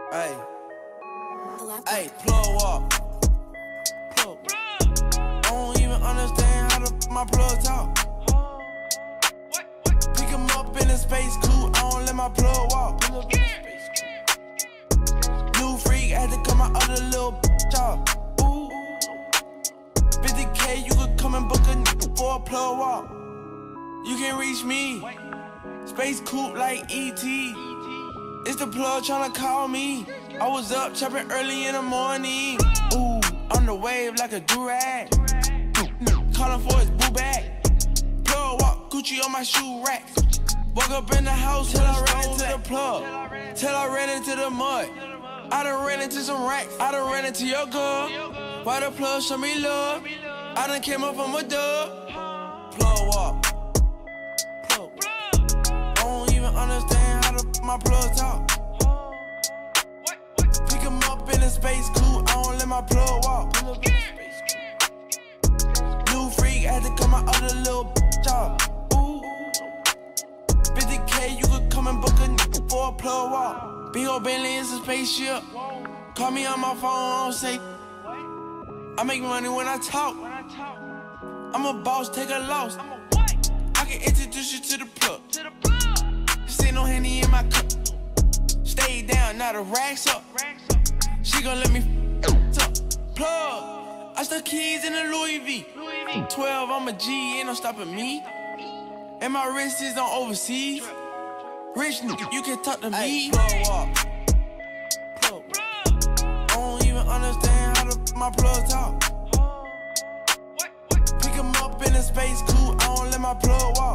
Hey, hey, plug up. Plug. I don't even understand how my plug talk. Pick him up in a space coupe, I don't let my plug walk. New freak, had to cut my other little bitch off. 50K, you could come and book a for a plug walk. You can reach me, space coupe like E.T. It's the plug tryna call me. I was up chopping early in the morning. Ooh, on the wave like a do-rag. Calling for his boo bag. Plug walk, Gucci on my shoe racks. Woke up in the house till I ran into the plug. Till I ran into the mud. I done ran into some racks. I done ran into your girl. Why the plug show me love? I done came up from a dub. Plug walk. Plug. I don't even understand how my plug talk. Pick him up in a space coupe, I don't let my plug walk. New freak, had to cut my other little bitch off. 50K, you could come and book a for a plug walk. Big ol' Bentley is a spaceship. Call me on my phone, I don't say. I make money when I talk. I'm a boss, take a loss. I can introduce you to the plug. This ain't no Henny in my cup. Stay down, now the racks up. She gon' let me up. Plug. I stuck keys in the Louis V. 12, I'm a G, ain't no stopping me. And my wrist is on overseas. Rich nigga, you can talk to me. Plug walk. Plug. I don't even understand how my plug talk. Pick him up in a space coupe, I don't let my plug walk.